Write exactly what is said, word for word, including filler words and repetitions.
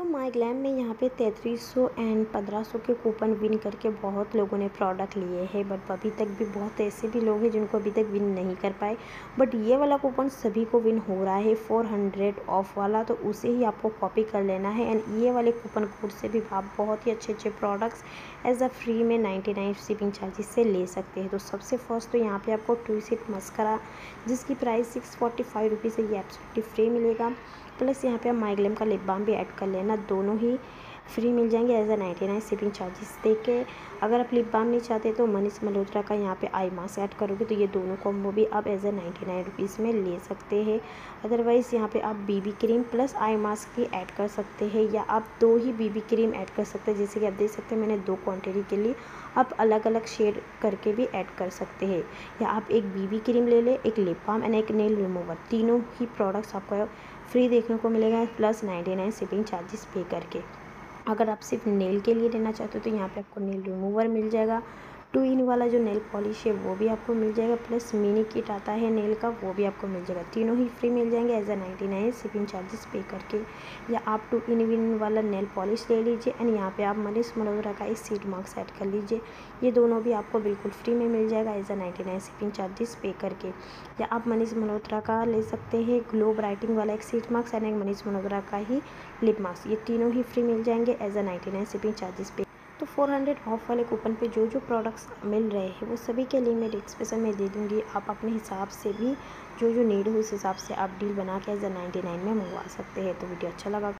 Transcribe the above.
माई glam में यहाँ पे तैंतीस सौ एंड पंद्रह सौ के कूपन विन करके बहुत लोगों ने प्रोडक्ट लिए हैं, बट अभी तक भी बहुत ऐसे भी लोग हैं जिनको अभी तक विन नहीं कर पाए। बट ये वाला कूपन सभी को विन हो रहा है फोर हंड्रेड ऑफ वाला, तो उसे ही आपको कॉपी कर लेना है। एंड ये वाले कूपन कोड से भी आप बहुत ही अच्छे अच्छे प्रोडक्ट्स एज अ फ्री में नाइन्टी नाइन शिपिंग चार्जेस से ले सकते हैं। तो सबसे फर्स्ट तो यहाँ पे आपको ट्विसिट मस्करा, जिसकी price six forty five rupees है, ये एब्सोल्युटली फ्री मिलेगा। प्लस यहाँ पे आप माई ग्लैम का लिप बाम भी ऐड कर लेना, दोनों ही फ्री मिल जाएंगे as a ninety nine shipping charges दे के। अगर आप लिप बाम नहीं चाहते तो मनीष मल्होत्रा का यहाँ पे आई मास्क ऐड करोगे तो ये दोनों कॉम्बो भी आप as a ninety nine rupees में ले सकते हैं। अदरवाइज़ यहाँ पे आप BB cream plus eye mask भी ऐड कर सकते हैं, या आप दो ही बीबी क्रीम ऐड कर सकते हैं। जैसे कि आप देख सकते हैं मैंने दो क्वान्टिटी के लिए आप अलग अलग शेड करके भी ऐड कर सकते हैं। या आप एक बीबी क्रीम ले लें, एक लिप बाम एंड एक नेल रिमूवर, तीनों ही प्रोडक्ट्स आपको फ्री देखने को मिलेगा plus ninety nine shipping charges pay करके। अगर आप सिर्फ नेल के लिए लेना चाहते हो तो यहाँ पे आपको नेल रिमूवर मिल जाएगा, टू इन वाला जो नेल पॉलिश है वो भी आपको मिल जाएगा, प्लस मिनी किट आता है नेल का वो भी आपको मिल जाएगा। तीनों ही फ्री मिल जाएंगे as a ninety nine shipping charges pay करके। या आप टू इन विन वाला नेल पॉलिश ले लीजिए एंड यहाँ पे आप मनीष मल्होत्रा का एक सीड मार्क्स ऐड कर लीजिए, ये दोनों भी आपको बिल्कुल फ्री में मिल जाएगा as a ninety nine shipping charges pay करके। या आप मनीष मल्होत्रा का ले सकते हैं ग्लो ब्राइटिंग वाला एक सीड मार्क्स एंड एक मनीष मल्होत्रा का ही लिप मास्क, ये तीनों ही फ्री मिल जाएंगे as a ninety nine shipping charges pay. तो फोर हंड्रेड ऑफ वाले कूपन पे जो जो प्रोडक्ट्स मिल रहे हैं वो सभी के लिए मैं डिस्क्रिप्शन में दे दूँगी। आप अपने हिसाब से भी जो जो नीड हो उस हिसाब से आप डील बना के एज अ नाइन्टी नाइन में मंगवा सकते हैं। तो वीडियो अच्छा लगा